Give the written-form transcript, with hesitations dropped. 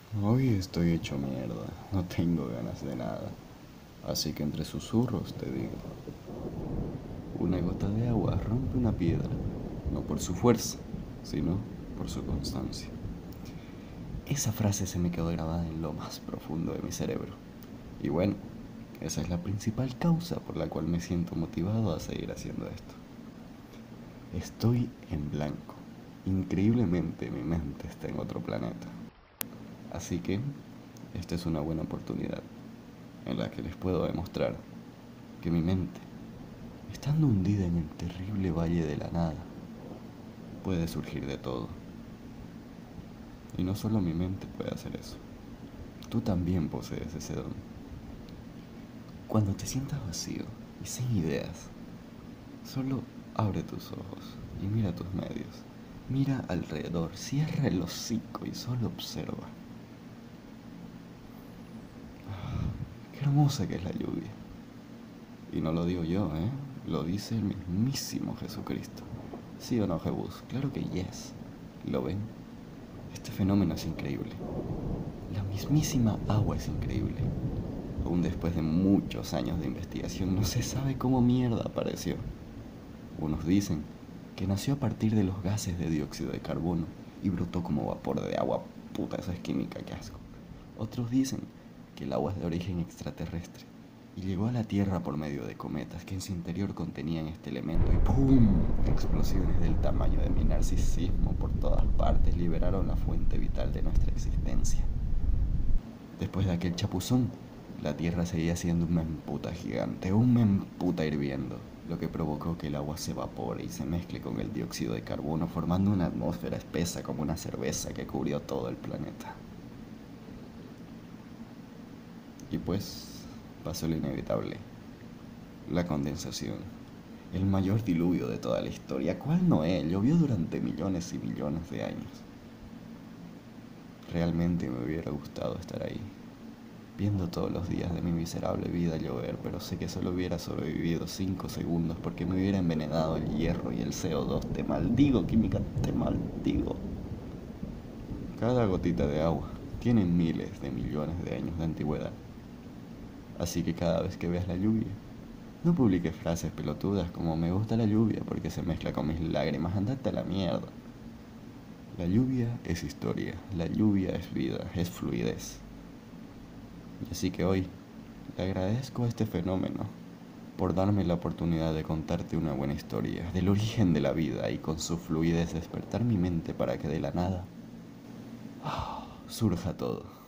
Hoy estoy hecho mierda, no tengo ganas de nada. Así que entre susurros te digo, una gota de agua rompe una piedra, no por su fuerza, sino por su constancia. Esa frase se me quedó grabada en lo más profundo de mi cerebro. Y bueno, esa es la principal causa por la cual me siento motivado a seguir haciendo esto. Estoy en blanco. Increíblemente mi mente está en otro planeta. Así que esta es una buena oportunidad en la que les puedo demostrar que mi mente, estando hundida en el terrible valle de la nada, puede surgir de todo. Y no solo mi mente puede hacer eso, tú también posees ese don. Cuando te sientas vacío y sin ideas, solo abre tus ojos y mira tus medios. Mira alrededor, cierra el hocico y solo observa. Qué hermosa que es la lluvia. Y no lo digo yo, ¿eh? Lo dice el mismísimo Jesucristo. ¿Sí o no, Jebus? Claro que yes. ¿Lo ven? Este fenómeno es increíble. La mismísima agua es increíble. Aún después de muchos años de investigación, no se sabe cómo mierda apareció. Unos dicen que nació a partir de los gases de dióxido de carbono y brotó como vapor de agua. Puta, eso es química, qué asco. Otros dicen que el agua es de origen extraterrestre y llegó a la Tierra por medio de cometas que en su interior contenían este elemento y ¡pum! Explosiones del tamaño de mi narcisismo por todas partes liberaron la fuente vital de nuestra existencia. Después de aquel chapuzón, la Tierra seguía siendo un memputa gigante, un memputa hirviendo, lo que provocó que el agua se evapore y se mezcle con el dióxido de carbono formando una atmósfera espesa como una cerveza que cubrió todo el planeta. Y pues pasó lo inevitable, la condensación, el mayor diluvio de toda la historia. ¿Cuál Noé? Llovió durante millones y millones de años. Realmente me hubiera gustado estar ahí, viendo todos los días de mi miserable vida llover, pero sé que solo hubiera sobrevivido 5 segundos porque me hubiera envenenado el hierro y el CO2. Te maldigo, química, te maldigo. Cada gotita de agua tiene miles de millones de años de antigüedad. Así que cada vez que veas la lluvia, no publiques frases pelotudas como me gusta la lluvia porque se mezcla con mis lágrimas, andate a la mierda. La lluvia es historia, la lluvia es vida, es fluidez. Y así que hoy le agradezco a este fenómeno por darme la oportunidad de contarte una buena historia del origen de la vida y con su fluidez despertar mi mente para que de la nada surja todo.